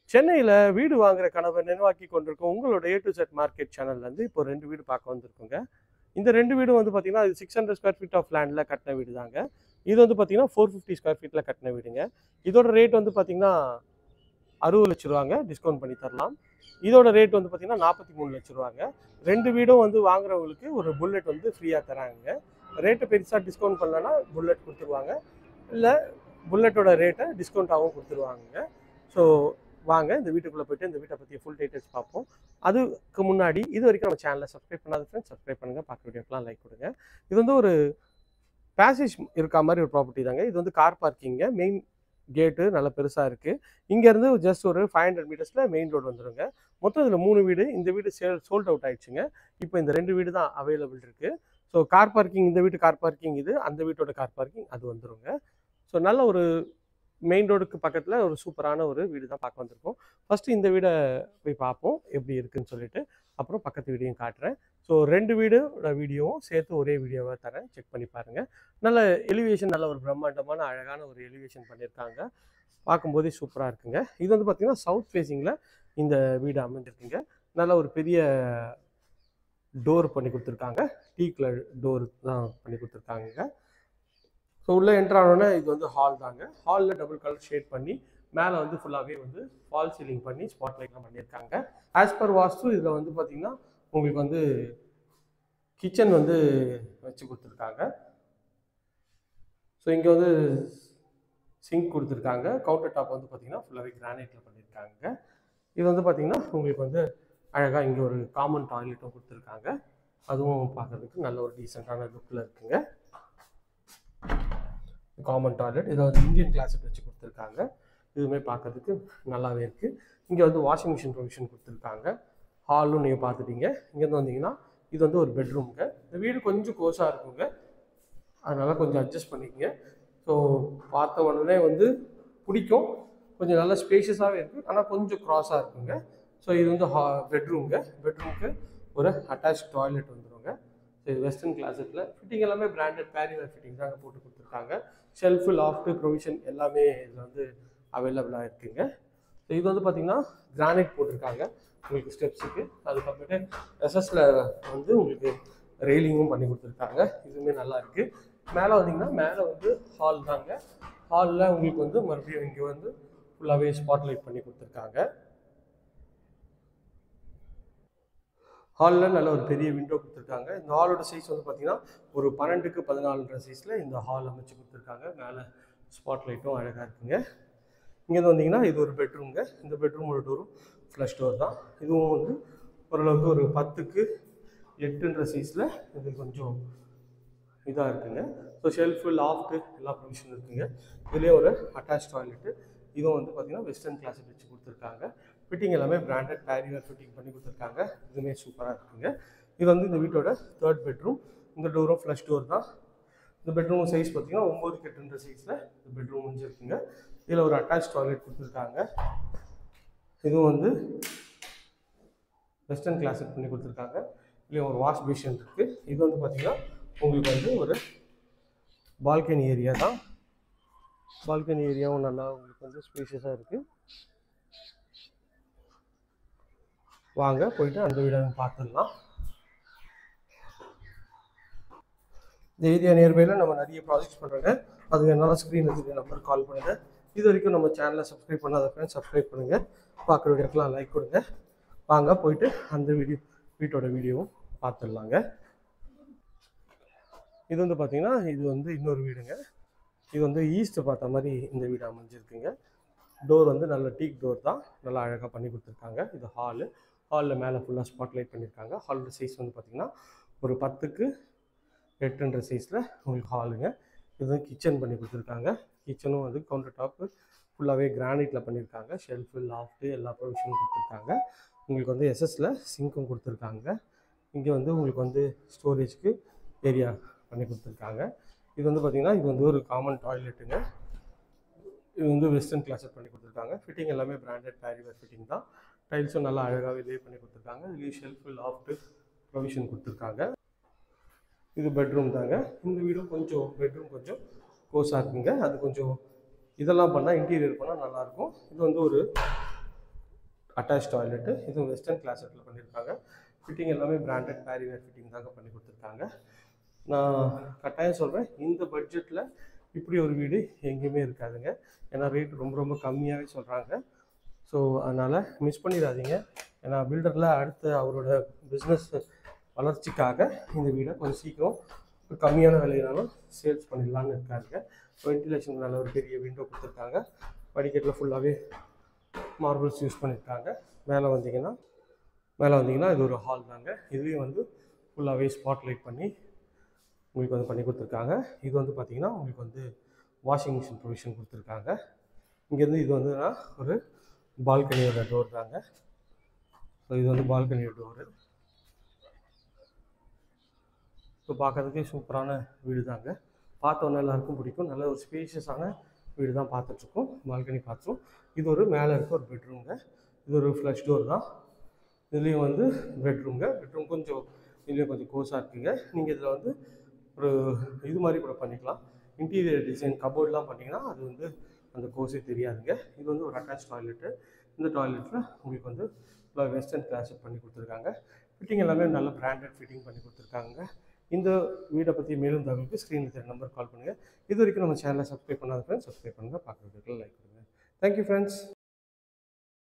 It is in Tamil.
சென்னையில் வீடு வாங்குற கனவை நினைவாக்கி கொண்டிருக்கும் உங்களோட A to Z மார்க்கெட் சேனல்லேருந்து இப்போ 2 வீடு பார்க்க வந்திருக்குங்க. இந்த 2 வீடும் வந்து பார்த்தீங்கன்னா இது 600 ஸ்கொயர் ஃபீட் ஆஃப் லேண்டில் கட்டின வீடு தாங்க. இது வந்து பார்த்தீங்கன்னா 450 ஸ்கொயர் ஃபீட்டில் கட்டின வீடுங்க. இதோட ரேட் வந்து பார்த்தீங்கன்னா 60 லட்ச ரூபாங்க, டிஸ்கவுண்ட் பண்ணி தரலாம். இதோட ரேட் வந்து பார்த்தீங்கன்னா 43 லட்ச ரூபாங்க. 2 வீடும் வந்து வாங்குறவங்களுக்கு ஒரு புல்லட் வந்து ஃப்ரீயாக தராங்க. ரேட்டை பெருசாக டிஸ்கவுண்ட் பண்ணலன்னா புல்லட் கொடுத்துருவாங்க, இல்லை புல்லட்டோட ரேட்டை டிஸ்கவுண்ட்டாகவும் கொடுத்துருவாங்க. ஸோ வாங்க இந்த வீட்டுக்குள்ளே போய்ட்டு இந்த வீட்டை பற்றி ஃபுல் டீட்டெயில்ஸ் பார்ப்போம். அதுக்கு முன்னாடி இது வரைக்கும் நம்ம சேனலை சப்ஸ்கிரைப் பண்ணாத ஃப்ரெண்ட்ஸ் சப்ஸ்கிரைப் பண்ணுங்கள், பார்க்குற வீடியோக்கெலாம் லைக் கொடுங்க. இது வந்து ஒரு பேசேஜ் இருக்கா மாதிரி ஒரு ப்ராப்பர்ட்டி தாங்க. இது வந்து கார் பார்க்கிங்க. மெயின் கேட்டு நல்லா பெருசாக இருக்குது. இங்கேருந்து ஜஸ்ட் ஒரு 500 மீட்டர்ஸில் மெயின் ரோடு வந்துடுங்க. மொத்தம் இதில் 3 வீடு. இந்த வீடு சோல்ட் அவுட் ஆயிடுச்சுங்க. இப்போ இந்த 2 வீடு தான் அவைலபிள் இருக்குது. ஸோ கார் பார்க்கிங், இந்த வீட்டு கார் பார்க்கிங் இது, அந்த வீட்டோட கார் பார்க்கிங் அது வந்துடுங்க. ஸோ நல்ல ஒரு மெயின் ரோடுக்கு பக்கத்தில் ஒரு சூப்பரான ஒரு வீடு தான் பார்க்க வந்திருக்கோம். ஃபஸ்ட்டு இந்த வீடை போய் பார்ப்போம் எப்படி இருக்குதுன்னு சொல்லிட்டு, அப்புறம் பக்கத்து வீடியோவும் காட்டுறேன். ஸோ 2 வீடோட வீடியோவும் சேர்த்து ஒரே வீடியோவாக தரேன், செக் பண்ணி பாருங்கள். நல்ல எலிவேஷன், நல்ல ஒரு பிரம்மாண்டமான அழகான ஒரு எலிவேஷன் பண்ணியிருக்காங்க. பார்க்கும்போதே சூப்பராக இருக்குங்க. இது வந்து பார்த்திங்கன்னா சவுத் ஃபேஸிங்கில் இந்த வீடு அமைஞ்சிருக்குங்க. நல்ல ஒரு பெரிய டோர் பண்ணி கொடுத்துருக்காங்க. டீ கலர் டோர் தான் பண்ணி கொடுத்துருக்காங்க. ஸோ உள்ளே என்ட்ரானோடனே இது வந்து ஹால் தாங்க. ஹாலில் டபுள் கலர் ஷேட் பண்ணி மேலே வந்து ஃபுல்லாகவே வந்து ஃபால் சீலிங் பண்ணி ஸ்பாட் லைட்லாம் பண்ணியிருக்காங்க. ஆஸ் பர் வாஸ்து இதில் வந்து பார்த்திங்கன்னா உங்களுக்கு வந்து கிச்சன் வந்து வச்சு கொடுத்துருக்காங்க. ஸோ இங்கே வந்து சிங்க் கொடுத்துருக்காங்க. கவுண்டர் டாப் வந்து பார்த்திங்கன்னா ஃபுல்லாகவே கிரானைட்டில் பண்ணியிருக்காங்க. இது வந்து பார்த்திங்கன்னா உங்களுக்கு வந்து அழகாக இங்கே ஒரு காமன் டாய்லெட்டும் கொடுத்துருக்காங்க. அதுவும் பார்க்குறதுக்கு நல்ல ஒரு டீசெண்டான லுக்கில் இருக்குங்க. காமன் டாய்லெட் இதை வந்து இந்தியன் கிளாஸட் வச்சு கொடுத்துருக்காங்க. இதுவுமே பார்க்கறதுக்கு நல்லாவே இருக்குது. இங்கே வந்து வாஷிங் மிஷின் ப்ரொவிஷன் கொடுத்துருக்காங்க. ஹாலும் நீங்கள் பார்த்துட்டீங்க. இங்கேருந்து வந்தீங்கன்னா இது வந்து ஒரு பெட்ரூமுங்க. இந்த வீடு கொஞ்சம் கோஸாக இருக்குங்க, அதனால் கொஞ்சம் அட்ஜஸ்ட் பண்ணிக்கங்க. ஸோ பார்த்த உடனே வந்து பிடிக்கும். கொஞ்சம் நல்லா ஸ்பேஷியஸாகவே இருக்குது, ஆனால் கொஞ்சம் க்ராஸாக இருக்குங்க. ஸோ இது வந்து பெட்ரூமுங்க. பெட்ரூமுக்கு ஒரு அட்டாச் டாய்லெட் வந்துடுங்க. ஸோ இது வெஸ்டர்ன் கிளாஸட்டில் ஃபிட்டிங் எல்லாமே பிராண்டட் பேரிவேர் ஃபிட்டிங் தாங்க போட்டு கொடுத்துருக்காங்க. ஷெல்ஃபு, லாஃப்ட்டு, ப்ரொவிஷன் எல்லாமே இதில் வந்து அவைலபிளாக இருக்குங்க. ஸோ இது வந்து பார்த்திங்கன்னா கிரானைட் போட்டிருக்காங்க உங்களுக்கு ஸ்டெப்ஸுக்கு. அதுக்கப்புறமேட்டு எஸ்எஸில் வந்து உங்களுக்கு ரெயிலிங்கும் பண்ணி கொடுத்துருக்காங்க. இதுவுமே நல்லா இருக்குது. மேலே வந்தீங்கன்னா மேலே வந்து ஹால் தாங்க. ஹாலில் உங்களுக்கு வந்து மறுபடியும் இங்கே வந்து ஃபுல்லாகவே ஸ்பாட் லைட் பண்ணி கொடுத்துருக்காங்க. ஹாலில் நல்ல ஒரு பெரிய விண்டோ கொடுத்துருக்காங்க. இந்த ஹாலோட சைஸ் வந்து பார்த்திங்கன்னா ஒரு 12க்கு 14 சைஸில் இந்த ஹால் அமைச்சு கொடுத்துருக்காங்க. மேலே ஸ்பாட் லைட்டும் அழகாக இருக்குங்க. இங்கேருந்து வந்தீங்கன்னா இது ஒரு பெட்ரூம்ங்க. இந்த பெட்ரூமோட டோரும் ஃப்ளஷ் டோர் தான். இதுவும் வந்து ஓரளவுக்கு ஒரு 10க்கு 8 சைஸில் இது கொஞ்சம் இதாக இருக்குங்க. ஸோ ஷெல்ஃபு, லாஃப்ட்டு எல்லா ப்ரொவிஷனும் இருக்குங்க. இதுலேயே ஒரு அட்டாச் டாய்லெட்டு. இதுவும் வந்து பார்த்திங்கன்னா வெஸ்டர்ன் கிளாஸட் வச்சு கொடுத்துருக்காங்க. ஃபிட்டிங் எல்லாமே பிராண்டட் பேரிவேர் ஃபிட்டிங் பண்ணி கொடுத்துருக்காங்க. இதுவுமே சூப்பராக இருக்குங்க. இது வந்து இந்த வீட்டோட 3rd பெட்ரூம். இந்த டோரும் ஃப்ளஷ் டோர் தான். இந்த பெட்ரூம் சைஸ் பார்த்திங்கன்னா 9க்கு 8 சைஸில் இந்த பெட்ரூம் முடிஞ்சிருக்குங்க. இதில் ஒரு அட்டாச் டாய்லெட் கொடுத்துருக்காங்க. இதுவும் வந்து வெஸ்டர்ன் கிளாஸட் பண்ணி கொடுத்துருக்காங்க. இதுலேயும் ஒரு வாஷ் பேஷன் இருக்குது. இது வந்து பார்த்திங்கன்னா உங்களுக்கு வந்து ஒரு பால்கனி ஏரியா தான். பால்கனி ஏரியாவும் நல்லா உங்களுக்கு வந்து ஸ்பேஷியஸாக இருக்குது. வாங்க போயிட்டு அந்த வீடை பார்த்துடலாம். இந்த ஏரியா நியர்பையில் நம்ம நிறைய ப்ராஜெக்ட்ஸ் பண்ணுறாங்க. அது வேணாலும் ஸ்க்ரீனில் இருக்கிற நம்பருக்கு கால் பண்ணுங்கள். இது வரைக்கும் நம்ம சேனலை சப்ஸ்கிரைப் பண்ணாத ஃப்ரெண்ட்ஸ் சப்ஸ்கிரைப் பண்ணுங்கள், பார்க்குற வீடியோக்கெலாம் லைக் கொடுங்க. வாங்க போயிட்டு அந்த வீட்டோட வீடியோவும் பார்த்துடலாங்க. இது வந்து பார்த்திங்கன்னா இது வந்து இன்னொரு வீடுங்க. இது வந்து ஈஸ்ட்டு பார்த்த மாதிரி இந்த வீடு அமைஞ்சிருக்குங்க. டோர் வந்து நல்ல டீக் டோர் தான், நல்லா அழகாக பண்ணி கொடுத்துருக்காங்க. இது ஹாலு. ஹாலில் மேலே ஃபுல்லாக ஸ்பாட் லைட் பண்ணியிருக்காங்க. ஹாலோட சைஸ் வந்து பார்த்திங்கன்னா ஒரு 10க்கு 8 சைஸில் உங்களுக்கு ஹாலுங்க. இது வந்து கிச்சன் பண்ணி கொடுத்துருக்காங்க. கிச்சனும் வந்து கவுண்டர் டாப்பு ஃபுல்லாகவே கிரானைட்டில் பண்ணியிருக்காங்க. ஷெல்ஃபு, லாஃப்ட்டு எல்லா ப்ரொவிஷனும் கொடுத்துருக்காங்க. உங்களுக்கு வந்து எஸ்எஸில் சிங்க்கும் கொடுத்துருக்காங்க. இங்கே வந்து உங்களுக்கு வந்து ஸ்டோரேஜ்க்கு ஏரியா பண்ணி கொடுத்துருக்காங்க. இது வந்து பார்த்திங்கன்னா இது வந்து ஒரு காமன் டாய்லெட்டுங்க. இது வந்து வெஸ்டர்ன் கிளாஸட் பண்ணி கொடுத்துருக்காங்க. ஃபிட்டிங் எல்லாமே பிராண்டட் பேரிவேர் ஃபிட்டிங் தான். டைல்ஸும் நல்லா அழகாகவே லே பண்ணி கொடுத்துருக்காங்க. இதுலேயும் ஷெல்ஃபு, லாஃப்ட்டு ப்ரொவிஷன் கொடுத்துருக்காங்க. இது பெட்ரூம் தாங்க. இந்த வீடும் கொஞ்சம் பெட்ரூம் கொஞ்சம் கோஸாக இருக்குங்க. அது கொஞ்சம் இதெல்லாம் பண்ணால் இன்டீரியர் பண்ணால் நல்லாயிருக்கும். இது வந்து ஒரு அட்டாச் டாய்லெட்டு. இது வெஸ்டர்ன் கிளாஸெட்டில் பண்ணியிருக்காங்க. ஃபிட்டிங் எல்லாமே பிராண்டட் பேரிவேர் ஃபிட்டிங் தாங்க பண்ணி கொடுத்துருக்காங்க. நான் கட்டாயம் சொல்கிறேன், இந்த பட்ஜெட்டில் இப்படி ஒரு வீடு எங்கேயுமே இருக்காதுங்க. ஏன்னா ரேட் ரொம்ப ரொம்ப கம்மியாகவே சொல்கிறாங்க. ஸோ அதனால் மிஸ் பண்ணிடாதீங்க. ஏன்னா பில்டரில் அடுத்து அவரோட பிஸ்னஸ் வளர்ச்சிக்காக இந்த வீடை கொஞ்சம் சீக்கிரம் கம்மியான விலையினாலும் சேல்ஸ் பண்ணிடலான்னு இருக்காங்க. வென்டிலேஷன் நல்ல ஒரு பெரிய விண்டோ கொடுத்துருக்காங்க. படிக்கட்டில் ஃபுல்லாகவே மார்பிள்ஸ் யூஸ் பண்ணியிருக்காங்க. மேலே வந்தீங்கன்னா இது ஒரு ஹால் தாங்க. இதுலேயும் வந்து ஃபுல்லாகவே ஸ்பாட் லைட் பண்ணி உங்களுக்கு வந்து பண்ணி கொடுத்துருக்காங்க. இது வந்து பார்த்திங்கன்னா உங்களுக்கு வந்து வாஷிங் மிஷின் ப்ரொவிஷன் கொடுத்துருக்காங்க. இங்கேருந்து இது வந்துன்னா ஒரு பால்கனியோட டோர் தாங்க. ஸோ இது வந்து பால்கனியோட டோரு. ஸோ பார்க்கறதுக்கே சூப்பரான வீடு தாங்க. பார்த்தோன்னே எல்லாருக்கும் பிடிக்கும். நல்ல ஒரு ஸ்பேஷியஸான வீடு தான் பார்த்துட்ருக்கோம். Balcony bathroom. இது ஒரு மேலே இருக்க ஒரு பெட்ரூம்ங்க. இது ஒரு ஃப்ளஷ் டோர் தான். இதுலேயும் வந்து பெட்ரூம் கொஞ்சம் இதுலேயும் கொஞ்சம் கோஸாக இருக்குங்க. நீங்கள் இதில் வந்து ஒரு இது மாதிரி கூட பண்ணிக்கலாம். இன்டீரியர் டிசைன் கபோர்ட்லாம் பண்ணிங்கன்னா அது வந்து அந்த கோஸே தெரியாதுங்க. இது வந்து ஒரு அட்டாச் டாய்லெட்டு. இந்த டாய்லெட்டில் உங்களுக்கு வந்து வெஸ்டர்ன் கிளாஸட் பண்ணி கொடுத்துருக்காங்க. ஃபிட்டிங் எல்லாமே நல்ல பிராண்டட் ஃபிட்டிங் பண்ணி கொடுத்துருக்காங்க. இந்த வீடை பற்றி மேலும் தகவலுக்கு ஸ்க்ரீனில் தெரிய நம்பர் கால் பண்ணுங்கள். இது வரைக்கும் நம்ம சேனலை சப்ஸ்கிரைப் பண்ணாத ஃப்ரெண்ட்ஸ் சப்ஸ்கிரைப் பண்ணுங்கள். பார்க்குறதுக்கு லைக் பண்ணுங்கள். Thank you friends.